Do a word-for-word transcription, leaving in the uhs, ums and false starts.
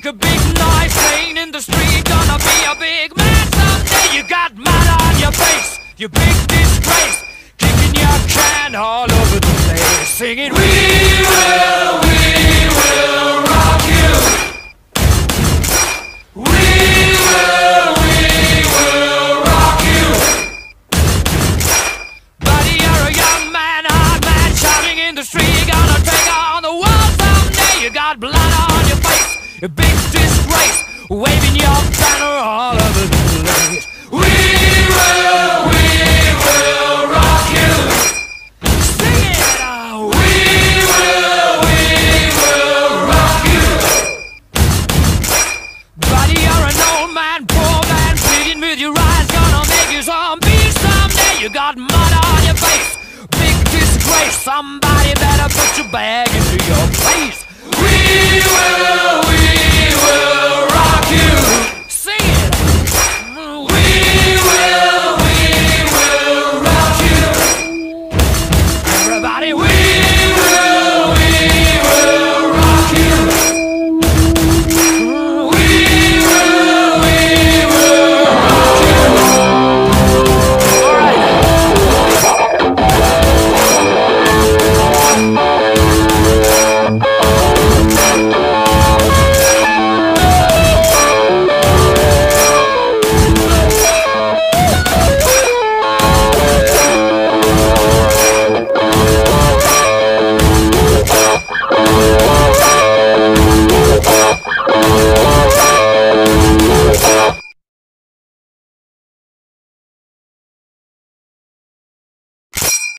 a big noise playing in the street. Gonna be a big man someday. You got mud on your face, you big disgrace. Kicking your can all over the place, singing, we will, we will rock you. We will, we will rock you. Buddy, you're a young man, hard man, shouting in the street. You're gonna take on the world someday. You got blood on your face, a big disgrace, waving your banner all over the place. We will, we will rock you. Sing it out. We will, we will rock you. Buddy, you're an old man, poor man, pleading with your eyes. Gonna make you zombie someday. You got mud on your face, big disgrace. Somebody better put your bag into your place. We will, we will